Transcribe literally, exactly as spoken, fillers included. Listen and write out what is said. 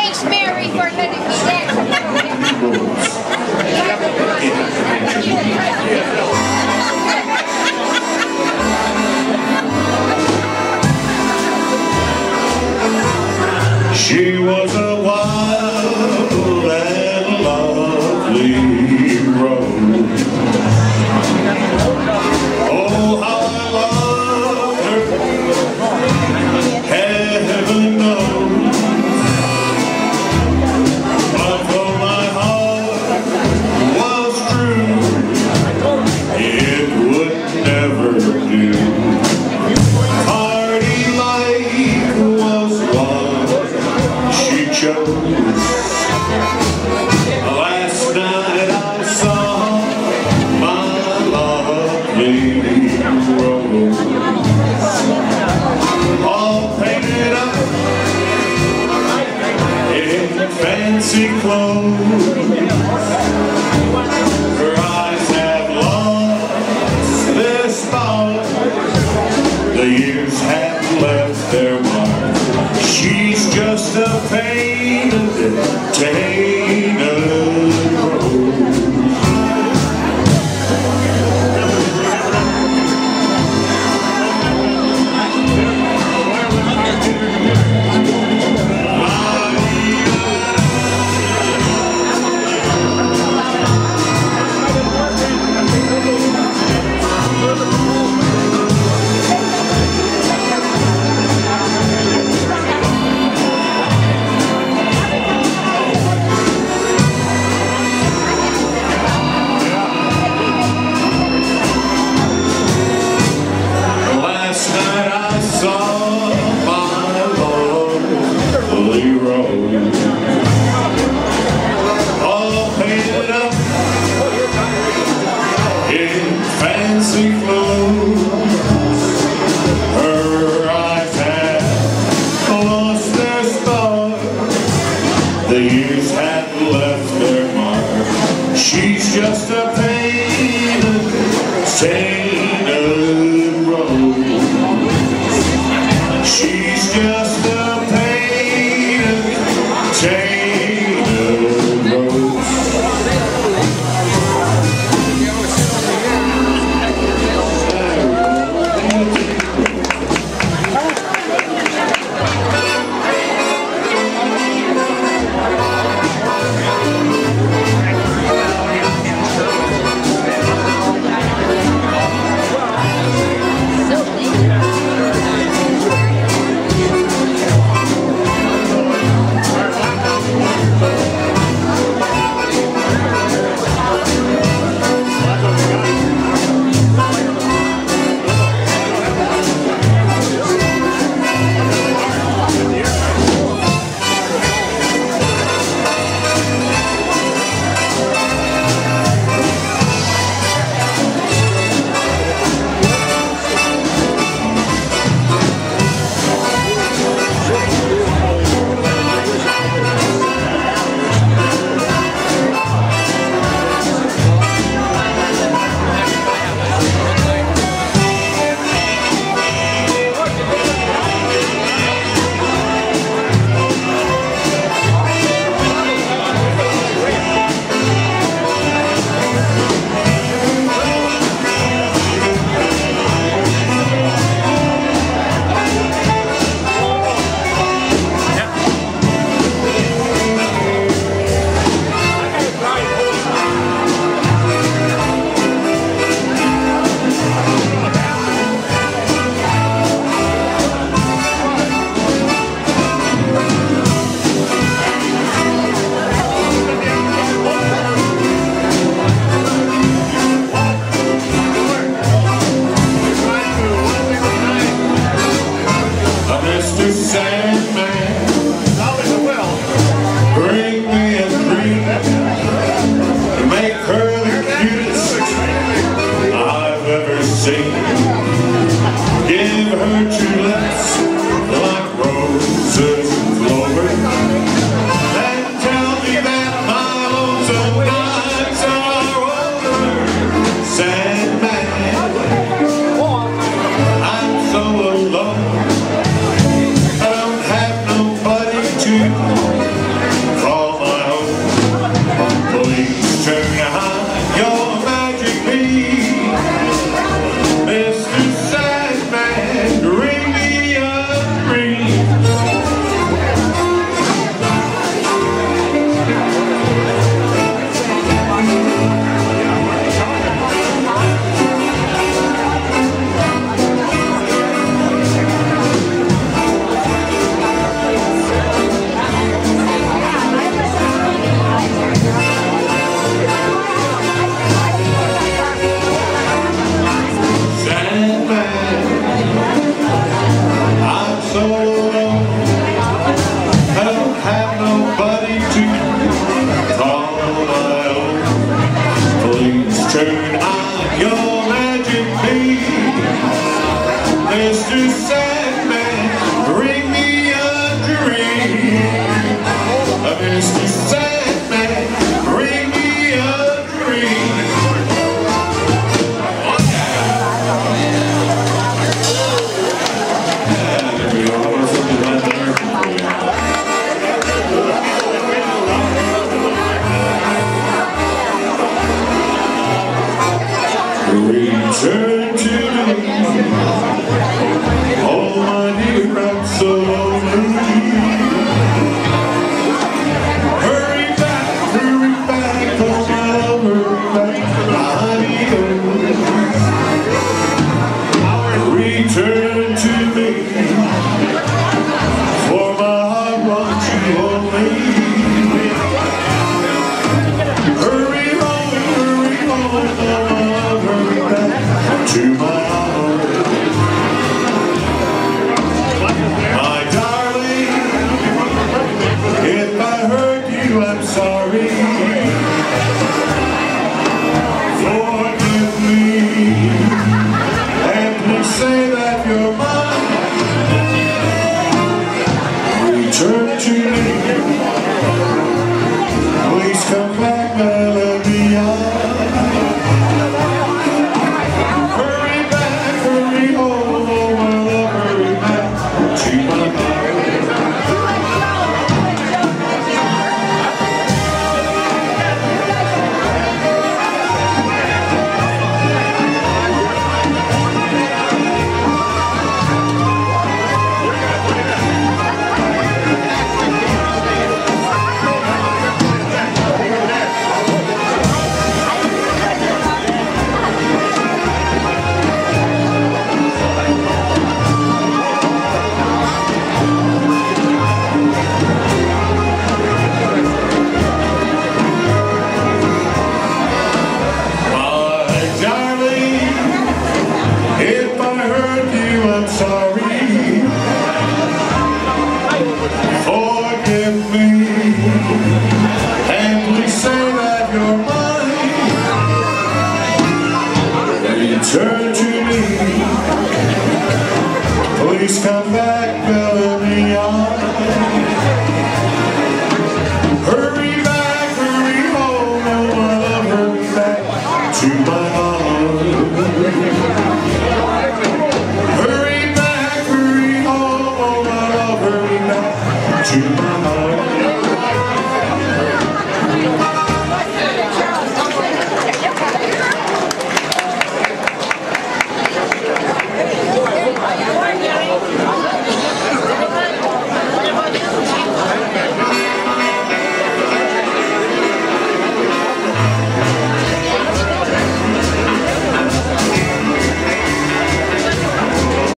Thanks, Mary, for letting me dance. She was a wild and lovely rose. Oh, how I loved her, heaven knows. But though my heart was true, it would never do. Party life was what she chose. Last night I saw my lovely rose, all painted up in fancy clothes. Her eyes have lost their spark, the years have left their mark. She's just a painted, tainted rose. All painted up in fancy clothes. Her eyes have lost their spark, the years have left their mark. She's just a painted, tainted rose. She's just a painted, tainted rose. Sad man, I'm so alone. I don't have all alone. I don't have nobody to call my own. Please turn on your magic beam, Mister Sandman, bring me a dream. Mister Sandman, bring me a dream. Return to me, oh my dear, I'm so lonely. Hurry back, hurry back, oh my love, hurry back, return to me, for my heart wants you only. Hurry home, hurry home, oh my love, hurry back to my heart. My darling, if I hurt you, I'm sorry. Forgive me, and please say that you're mine. Return to me, please come back, Medley. Hurry back, hurry home, oh my love, hurry back to my heart. I'm sorry. Forgive me, and please say that you're mine. Return to me, please come back, Medley. Hurry back, hurry home, oh my love, hurry back to my heart. Hurry back, hurry home, oh my love, hurry back to my